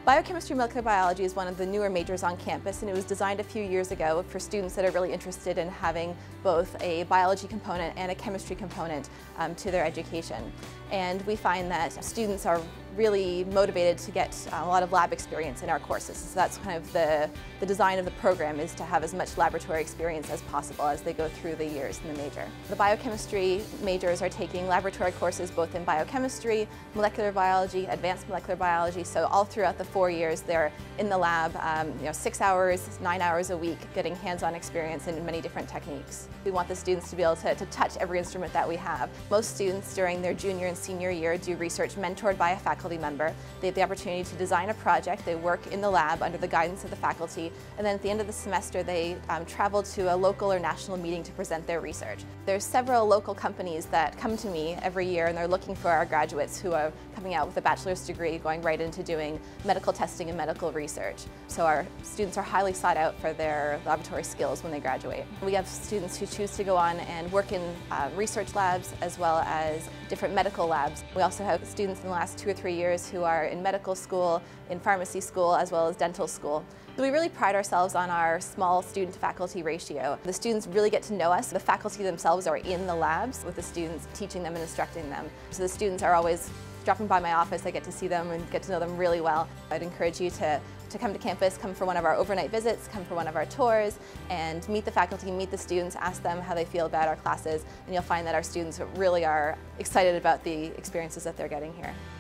Biochemistry-Molecular biology is one of the newer majors on campus, and it was designed a few years ago for students that are really interested in having both a biology component and a chemistry component to their education. And we find that students are really motivated to get a lot of lab experience in our courses. So that's kind of the design of the program, is to have as much laboratory experience as possible as they go through the years in the major. The biochemistry majors are taking laboratory courses both in biochemistry, molecular biology, advanced molecular biology, so all throughout the 4 years they're in the lab 6 hours, 9 hours a week, getting hands-on experience in many different techniques. We want the students to be able to touch every instrument that we have. Most students during their junior and senior year do research mentored by a faculty member. They have the opportunity to design a project, they work in the lab under the guidance of the faculty, and then at the end of the semester they travel to a local or national meeting to present their research. There's several local companies that come to me every year and they're looking for our graduates who are coming out with a bachelor's degree going right into doing medical testing and medical research. So our students are highly sought out for their laboratory skills when they graduate. We have students who choose to go on and work in research labs as well as different medical labs. We also have students in the last 2 or 3 years who are in medical school, in pharmacy school, as well as dental school. So we really pride ourselves on our small student-to-faculty ratio. The students really get to know us. The faculty themselves are in the labs with the students, teaching them and instructing them. So the students are always dropping by my office. I get to see them and get to know them really well. I'd encourage you to come to campus, come for one of our overnight visits, come for one of our tours, and meet the faculty, meet the students, ask them how they feel about our classes, and you'll find that our students really are excited about the experiences that they're getting here.